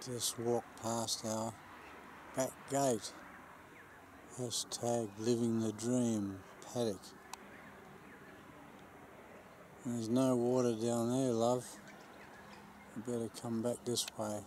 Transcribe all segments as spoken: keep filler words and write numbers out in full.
Just walked past our back gate. Hashtag living the dream paddock. There's no water down there, love. You better come back this way.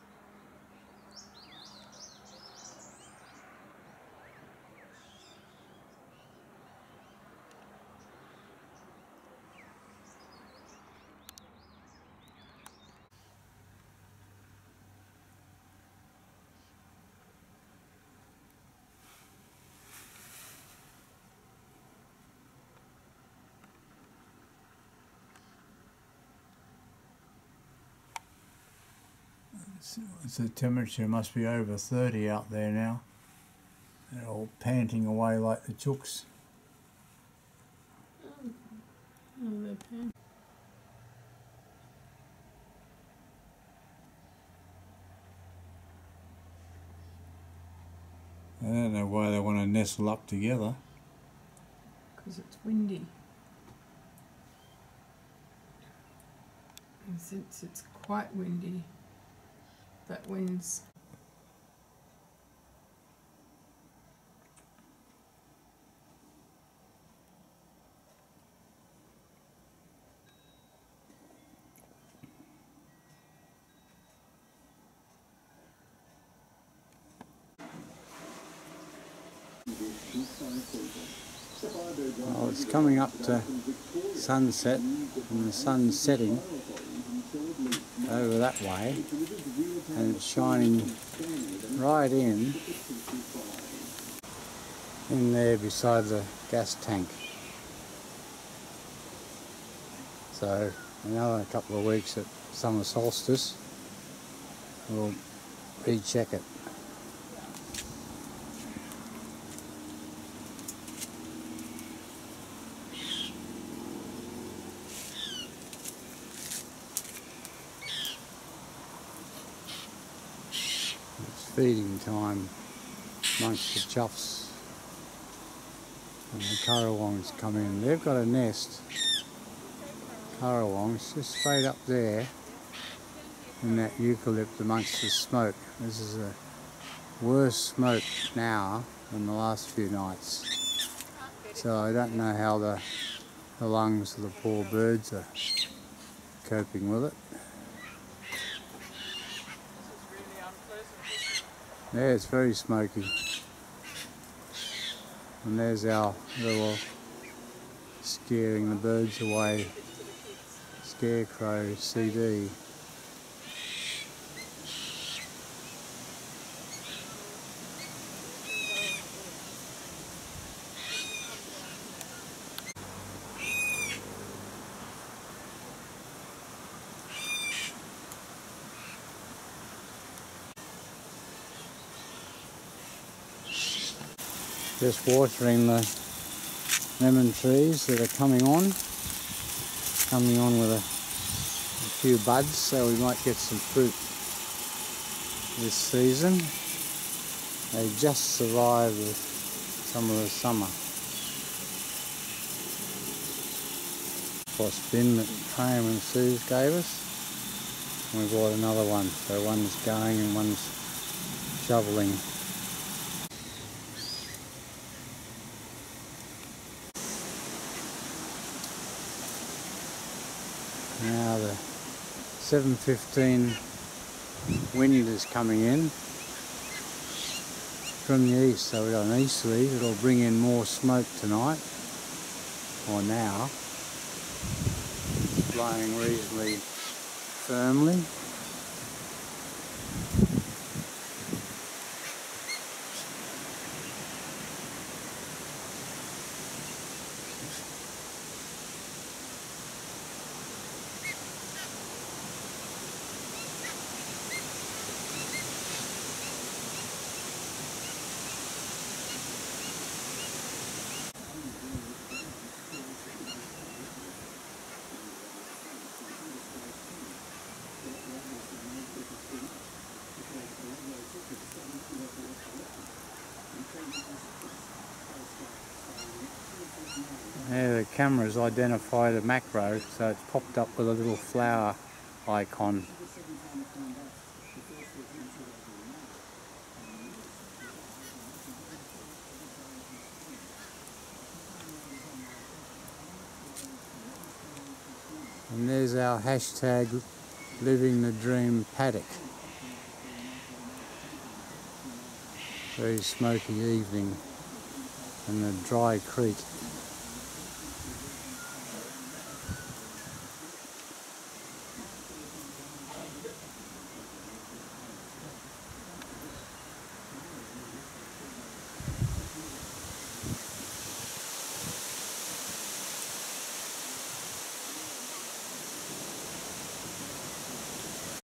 The temperature must be over thirty out there now. They're all panting away like the chooks. Oh, oh they're panting. I don't know why they want to nestle up together. Because it's windy. And since it's quite windy, that wind's Well, it's coming up to sunset and the sun's setting over that way, and it's shining right in in there beside the gas tank. So another couple of weeks at summer solstice we'll recheck it. Feeding time amongst the chuffs, and the currawongs come in. They've got a nest, currawongs, just straight up there in that eucalypt amongst the smoke. This is a worse smoke now than the last few nights, so I don't know how the, the lungs of the poor birds are coping with it. Yeah, it's very smoky. And there's our little scaring the birds away scarecrow C D. Just watering the lemon trees that are coming on, coming on with a, a few buds, so we might get some fruit this season. They just survived the, some of the summer. Cross bin that Graham and Suze gave us, and we bought another one, so one's going and one's shoveling. Now the seven fifteen wind is coming in from the east, so we've got an easterly that'll bring in more smoke tonight, or now. It's blowing reasonably firmly. There the camera's identified a macro, so it's popped up with a little flower icon. And there's our hashtag Living the Dream paddock. Very smoky evening and the dry creek.